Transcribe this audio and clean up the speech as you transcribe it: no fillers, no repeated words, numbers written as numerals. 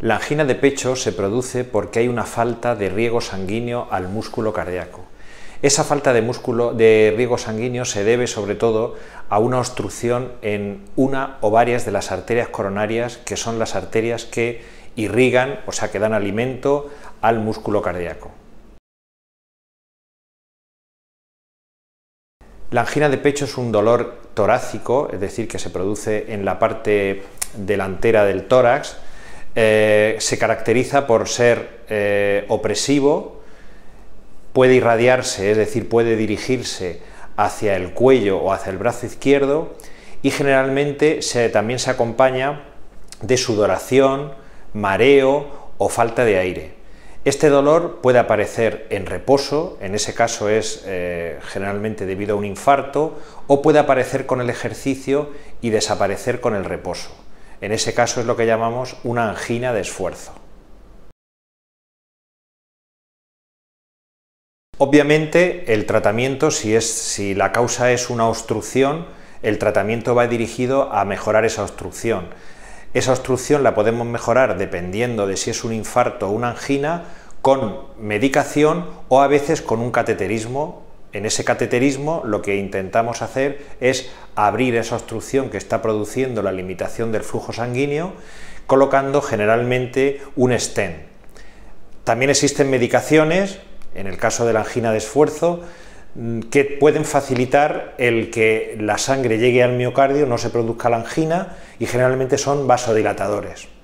La angina de pecho se produce porque hay una falta de riego sanguíneo al músculo cardíaco. Esa falta de riego sanguíneo se debe sobre todo a una obstrucción en una o varias de las arterias coronarias, que son las arterias que irrigan, o sea, que dan alimento al músculo cardíaco. La angina de pecho es un dolor torácico, es decir, que se produce en la parte delantera del tórax. Se caracteriza por ser opresivo, puede irradiarse, es decir, puede dirigirse hacia el cuello o hacia el brazo izquierdo, y generalmente también se acompaña de sudoración, mareo o falta de aire. Este dolor puede aparecer en reposo, en ese caso es generalmente debido a un infarto, o puede aparecer con el ejercicio y desaparecer con el reposo. En ese caso es lo que llamamos una angina de esfuerzo. Obviamente el tratamiento, si la causa es una obstrucción, el tratamiento va dirigido a mejorar esa obstrucción. Esa obstrucción la podemos mejorar dependiendo de si es un infarto o una angina, con medicación o a veces con un cateterismo. En ese cateterismo lo que intentamos hacer es abrir esa obstrucción que está produciendo la limitación del flujo sanguíneo, colocando generalmente un stent. También existen medicaciones, en el caso de la angina de esfuerzo, que pueden facilitar el que la sangre llegue al miocardio, no se produzca la angina, y generalmente son vasodilatadores.